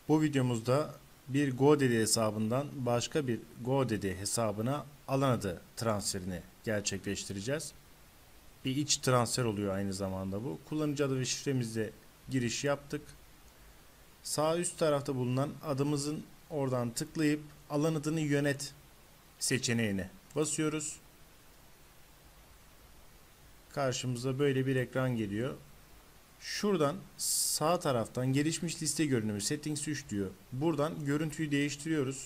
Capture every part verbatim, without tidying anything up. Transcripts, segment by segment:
Bu videomuzda bir GoDaddy hesabından başka bir GoDaddy hesabına alan adı transferini gerçekleştireceğiz. Bir iç transfer oluyor aynı zamanda bu. Kullanıcı adı ve şifremizle giriş yaptık. Sağ üst tarafta bulunan adımızın oradan tıklayıp alan adını yönet seçeneğine basıyoruz. Karşımıza böyle bir ekran geliyor. Şuradan sağ taraftan gelişmiş liste görünümü settings üç diyor. Buradan görüntüyü değiştiriyoruz.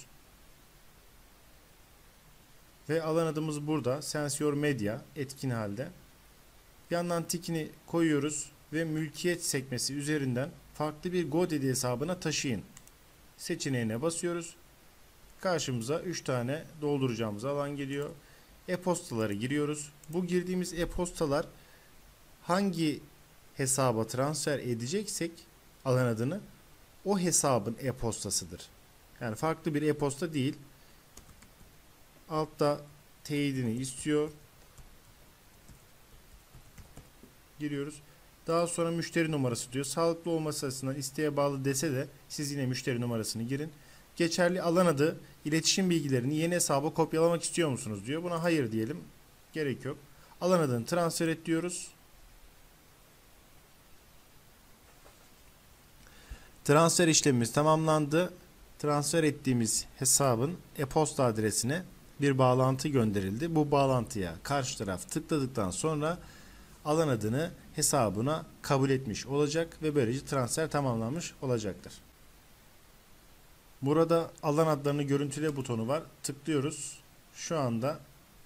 Ve alan adımız burada. Sense Your Media etkin halde. Bir yandan tikini koyuyoruz ve mülkiyet sekmesi üzerinden farklı bir GoDaddy hesabına taşıyın seçeneğine basıyoruz. Karşımıza üç tane dolduracağımız alan geliyor. E-postaları giriyoruz. Bu girdiğimiz e-postalar hangi hesaba transfer edeceksek alan adını o hesabın e-postasıdır. Yani farklı bir e-posta değil. Altta teyidini istiyor. Giriyoruz. Daha sonra müşteri numarası diyor. Sağlıklı olması açısından isteğe bağlı dese de siz yine müşteri numarasını girin. Geçerli alan adı, iletişim bilgilerini yeni hesaba kopyalamak istiyor musunuz diyor. Buna hayır diyelim. Gerek yok. Alan adını transfer et diyoruz. Transfer işlemimiz tamamlandı. Transfer ettiğimiz hesabın e-posta adresine bir bağlantı gönderildi. Bu bağlantıya karşı taraf tıkladıktan sonra alan adını hesabına kabul etmiş olacak ve böylece transfer tamamlanmış olacaktır. Burada alan adlarını görüntüle butonu var. Tıklıyoruz. Şu anda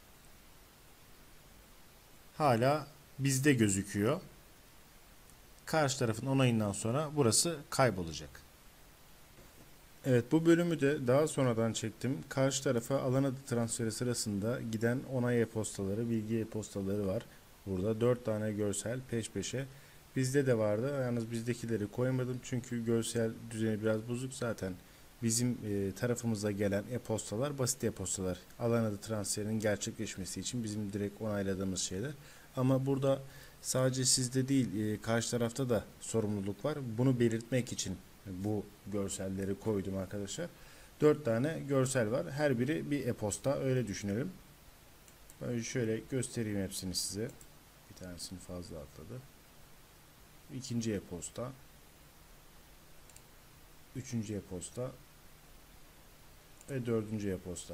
hala bizde gözüküyor. Karşı tarafın onayından sonra burası kaybolacak. Evet, bu bölümü de daha sonradan çektim. Karşı tarafa alan adı transferi sırasında giden onay e-postaları, bilgi e-postaları var. Burada dört tane görsel peş peşe. Bizde de vardı. Yalnız bizdekileri koymadım çünkü görsel düzeni biraz bozuk. Zaten bizim e, tarafımıza gelen e-postalar basit e-postalar. Alan adı transferinin gerçekleşmesi için bizim direkt onayladığımız şeyler. Ama burada sadece sizde değil, e, karşı tarafta da sorumluluk var. Bunu belirtmek için bu görselleri koydum arkadaşlar. Dört tane görsel var. Her biri bir e-posta. Öyle düşünelim. Ben şöyle göstereyim hepsini size. Bir tanesini fazla atladı. İkinci e-posta. Üçüncü e-posta. Ve dördüncü e-posta.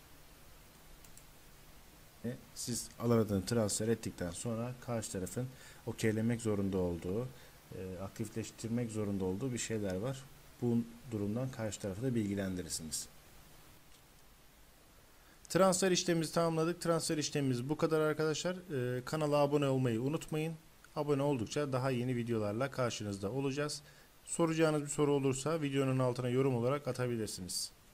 Siz alan adını transfer ettikten sonra karşı tarafın okeylemek zorunda olduğu, e, aktifleştirmek zorunda olduğu bir şeyler var. Bu durumdan karşı tarafı da bilgilendirirsiniz. Transfer işlemimizi tamamladık. Transfer işlemimiz bu kadar arkadaşlar. E, kanala abone olmayı unutmayın. Abone oldukça daha yeni videolarla karşınızda olacağız. Soracağınız bir soru olursa videonun altına yorum olarak atabilirsiniz.